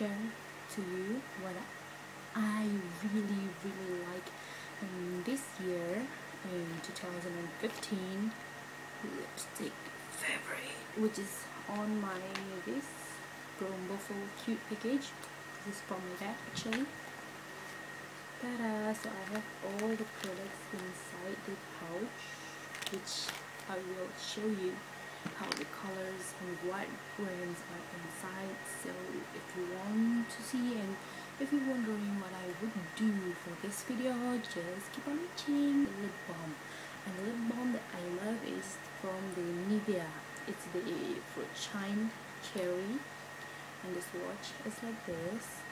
share to you what I really like this year in 2015 lipstick favorite, which is on my this brown buffalo cute package. This is from my dad actually. Ta-da! So I have all the products inside the pouch, which I will show you how the colors and what brands are inside. So if you want to see and if you're wondering what I would do for this video, just keep on watching. The lip balm, and the lip balm that I love is from the Nivea. It's the fruit shine cherry, and the swatch is like this.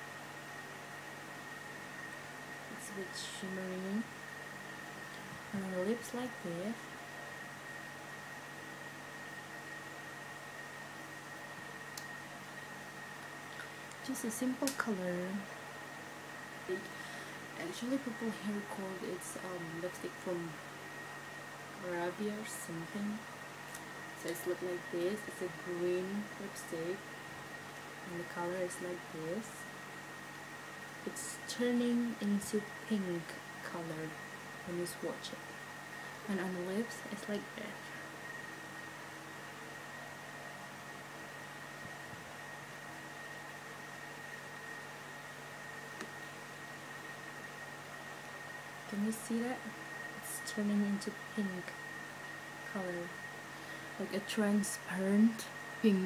It's a bit shimmery, and on the lips like this. Just a simple color. Actually, people here called it lipstick from Arabia or something. So it's look like this. It's a green lipstick, and the color is like this. It's turning into pink color when you swatch it, and on the lips it's like that. Can you see that? It's turning into pink color, like a transparent pink,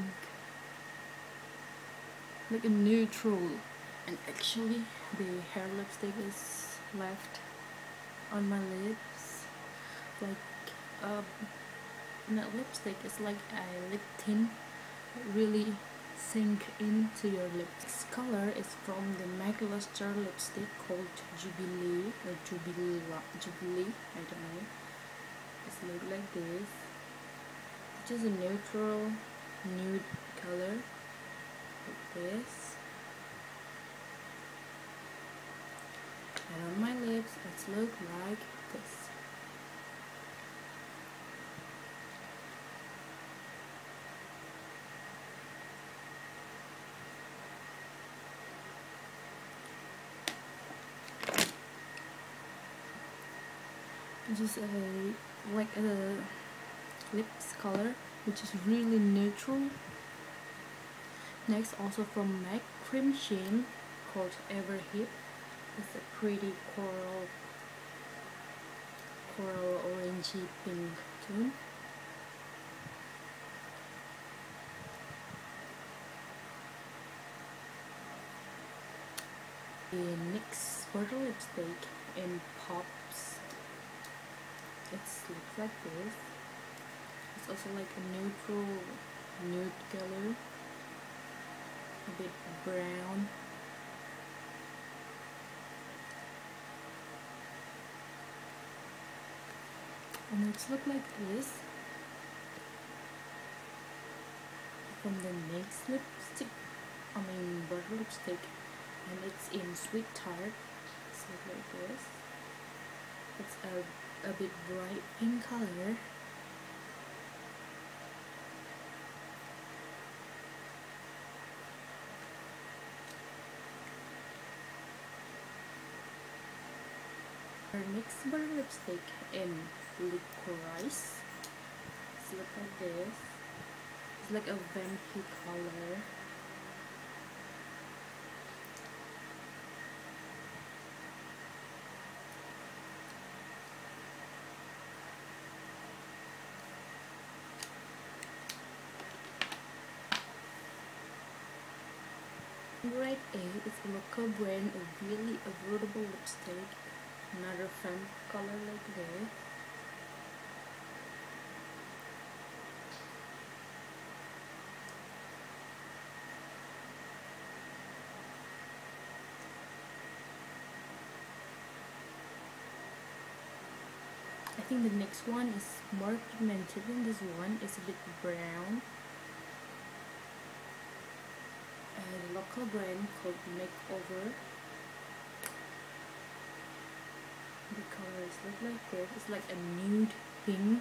like a neutral. And actually the Hare lipstick is left on my lips, like not lipstick, it's like a lip tint, really sink into your lips. This color is from the MAC Lustre lipstick called Jubilee or Jubilee, I don't know. It's look like this. It's just a neutral nude color like this. And on my lips it's look like this. Just like a lips color, which is really neutral. Next, also from MAC, cremsheen called Everhip. It's a pretty coral orangey pink tone. The NYX water lipstick in Pops. It looks like this. It's also like a neutral nude color, a bit brown. And it's look like this from the NYX lipstick, butter lipstick, and it's in sweet tart. It's look like this. It's a bit bright pink color. Our NYX butter lipstick in licorice. It's look like this. It's like a vampy color. Grade 8 is a local brand, a really affordable lipstick. Another fun color like this. I think the next one is more pigmented than this one. It's a bit brown. A local brand called Makeover. The colors look like this. It's like a nude pink.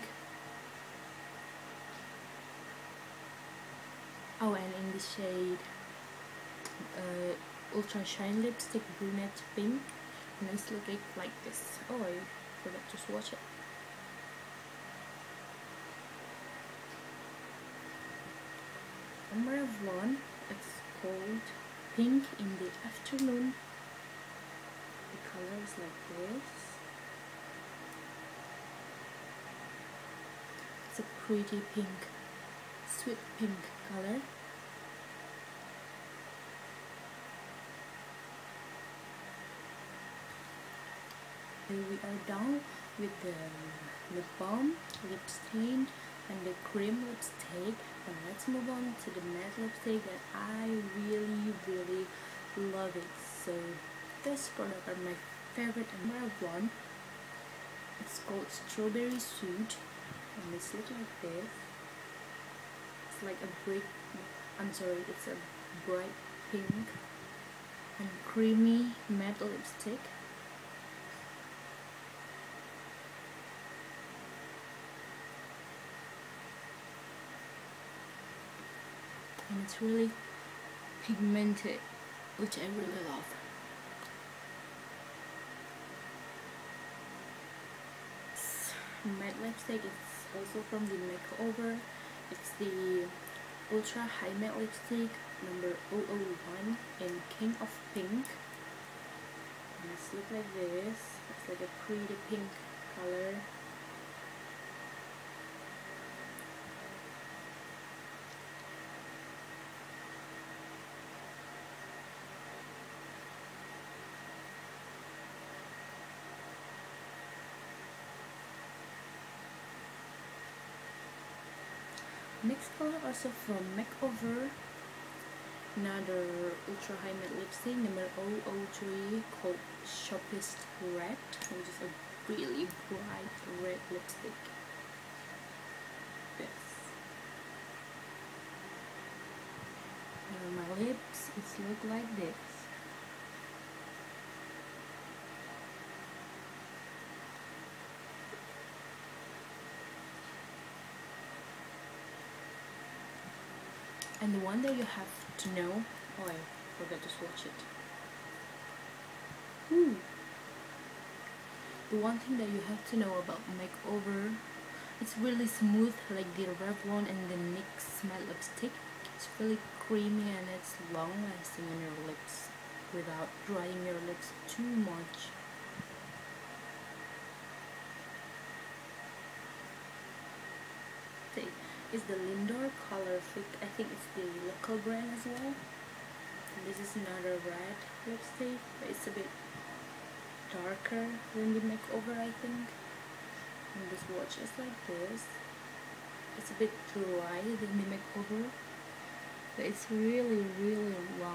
Oh, and in the shade ultra shine lipstick, brunette pink, and it's looking like this. Oh, I forgot to swatch it. Number one, it's called Pink in the Afternoon. The color is like this. It's a pretty pink, sweet pink color. Here we are done with the lip balm, lip stain, and the cream lipstick, and let's move on to the matte lipstick that I really love it. So this product are my favorite, and number one, it's called Strawberry Sweet, and it's look like this. It's like a it's a bright pink and creamy matte lipstick. And it's really pigmented, which I really love. This matte lipstick is also from the makeover. It's the ultra high matte lipstick number 001 in King of Pink. And it's look like this. It's like a pretty pink color. Next color also from makeover, another ultra high matte lipstick number 003 called Sharpest Red, which is a really bright red lipstick. This. And on my lips, it's look like this. And the one that you have to know, oh, I forgot to swatch it. The one thing that you have to know about makeover, it's really smooth like the Revlon and the NYX matte lipstick. It's really creamy and it's long lasting on your lips without drying your lips too much. Is the Lindor Color Fit. I think it's the local brand as well. And this is another red lipstick, but it's a bit darker than the makeover, I think. And the swatch is like this. It's a bit dry than the makeover, but it's really long